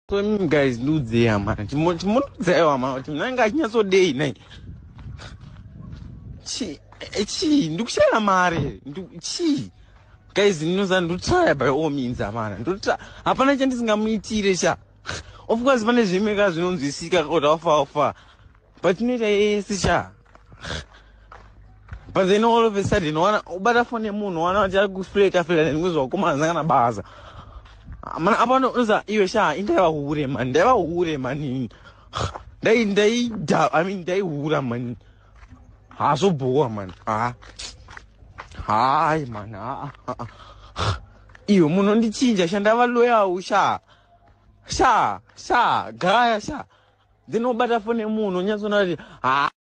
So you guys do there, man. You there, man. You nanga kinyaso day nai. Chi, ndukushana mare. Chi. Guys, try by all means, man. Hapana chandisingamuitire sha. Of course, pane zvimeka zvinonzwisika ofa. But you need a sha. But then all of a sudden, ubata phone munhu wana acha spray kafela ngizwa kumanza kana baza. Man abano uza iyo sha indaba hure man. Dai hura man. So boa man. Hi man. Iyo muno ndichinja shandava loya usha. Sha, gaya sha. Then ubata phone munhu nyazona